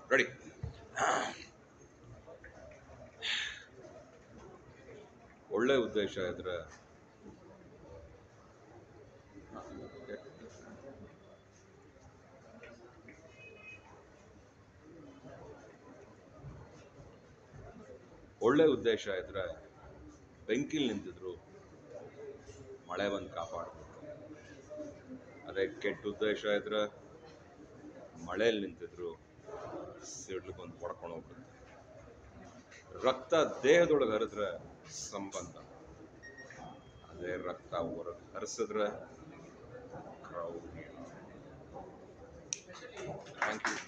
Ready. ಒಳ್ಳೆ ಉದ್ದೇಶ ಇದ್ರೆ ಬೆಂಕಿಲ್ ನಿಂತಿದ್ರು ಮಳೆ ಬಂದು ಕಾಪಾಡಬೇಕು. ಅದೇ ಕೆಟ್ಟ ಉದ್ದೇಶ ಇದ್ರೆ ಮಳೆಯಲ್ಲಿ ನಿಂತಿದ್ರು ಸಿಡ್ಲು ಬಂದು ಹೊಡ್ಕೊಂಡು ಹೋಗ್ಬಿಡುತ್ತೆ. ರಕ್ತ ದೇಹದೊಳಗೆ ಹರಿದ್ರೆ ಸಂಬಂಧ, ಅದೇ ರಕ್ತ ಹೊರಗೆ ಹರಿಸಿದ್ರೆ ಥ್ಯಾಂಕ್ ಯು.